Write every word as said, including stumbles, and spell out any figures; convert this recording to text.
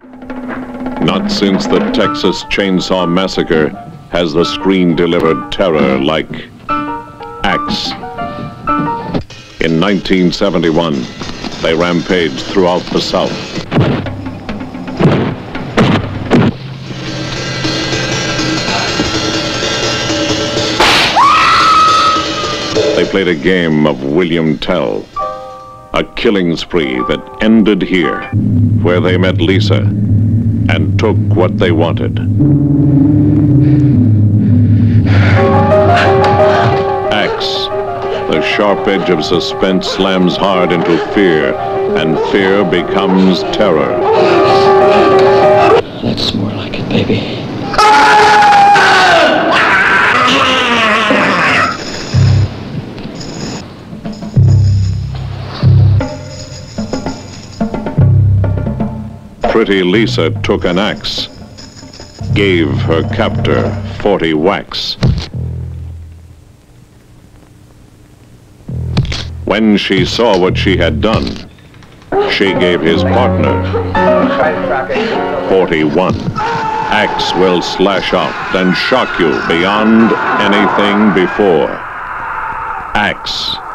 Not since the Texas Chainsaw Massacre has the screen delivered terror like Axe. In nineteen seventy-one, they rampaged throughout the South. They played a game of William Tell, a killing spree that ended here, where they met Lisa and took what they wanted. Axe, the sharp edge of suspense slams hard into fear, and fear becomes terror. That's more like it, baby. Pretty Lisa took an axe, gave her captor forty whacks. When she saw what she had done, she gave his partner forty-one. Axe will slash out and shock you beyond anything before. Axe.